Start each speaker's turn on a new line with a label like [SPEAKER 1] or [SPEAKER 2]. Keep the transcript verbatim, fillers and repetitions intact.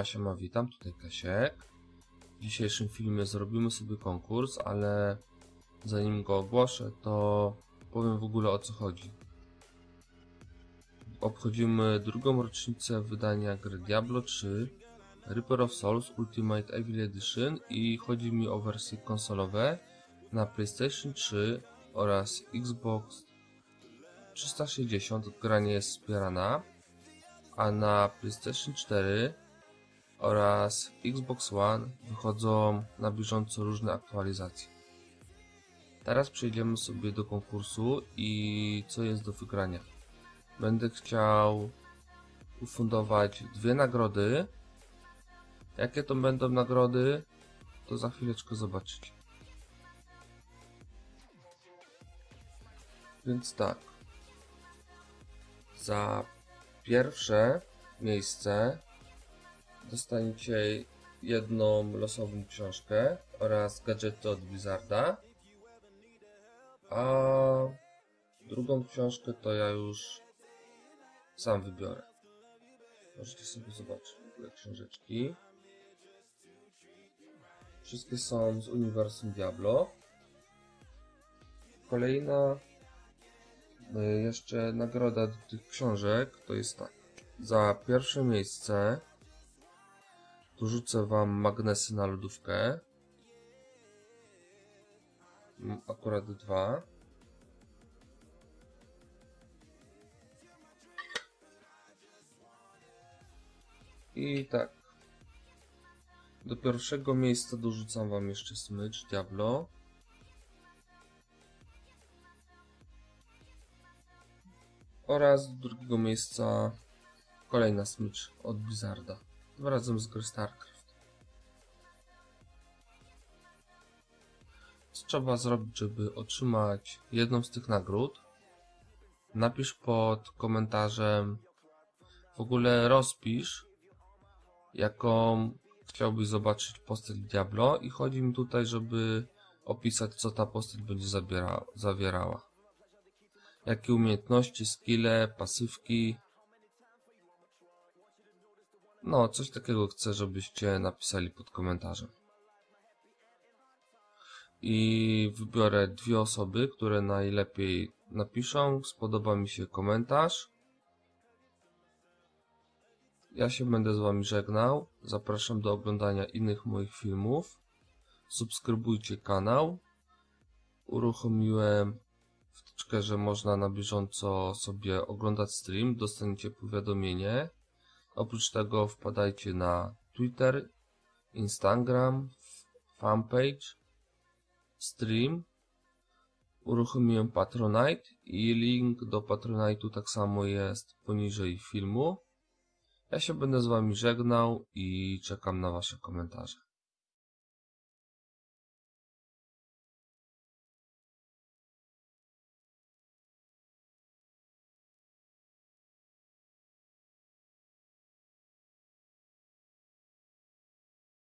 [SPEAKER 1] Siema, siema, witam, tutaj Kasiek. W dzisiejszym filmie zrobimy sobie konkurs, ale zanim go ogłoszę, to powiem w ogóle o co chodzi. Obchodzimy drugą rocznicę wydania gry Diablo trzy Reaper of Souls Ultimate Evil Edition i chodzi mi o wersje konsolowe na PlayStation trzy oraz Xbox trzysta sześćdziesiąt. Gra nie jest wspierana, a na PlayStation cztery oraz Xbox One wychodzą na bieżąco różne aktualizacje. Teraz przejdziemy sobie do konkursu i co jest do wygrania. Będę chciał ufundować dwie nagrody. Jakie to będą nagrody, to za chwileczkę zobaczycie. Więc tak, za pierwsze miejsce dostaniecie jedną losową książkę oraz gadżety od Blizzarda, a drugą książkę to ja już sam wybiorę. Możecie sobie zobaczyć w ogóle książeczki. Wszystkie są z uniwersum Diablo. Kolejna jeszcze nagroda do tych książek to jest tak. Za pierwsze miejsce dorzucę wam magnesy na lodówkę. Akurat dwa. I tak. Do pierwszego miejsca dorzucam wam jeszcze smycz Diablo. Oraz do drugiego miejsca kolejna smycz od Blizzarda. Tym razem z gry StarCraft. Co trzeba zrobić, żeby otrzymać jedną z tych nagród? Napisz pod komentarzem, w ogóle rozpisz, jaką chciałbyś zobaczyć postać Diablo i chodzi mi tutaj, żeby opisać, co ta postać będzie zabiera, zawierała. Jakie umiejętności, skille, pasywki. No, coś takiego chcę, żebyście napisali pod komentarzem. I wybiorę dwie osoby, które najlepiej napiszą. Spodoba mi się komentarz. Ja się będę z wami żegnał. Zapraszam do oglądania innych moich filmów. Subskrybujcie kanał. Uruchomiłem wtyczkę, że można na bieżąco sobie oglądać stream. Dostaniecie powiadomienie. Oprócz tego wpadajcie na Twitter, Instagram, fanpage, stream. Uruchomiłem Patronite i link do Patronite'u tak samo jest poniżej filmu. Ja się będę z wami żegnał i czekam na wasze komentarze.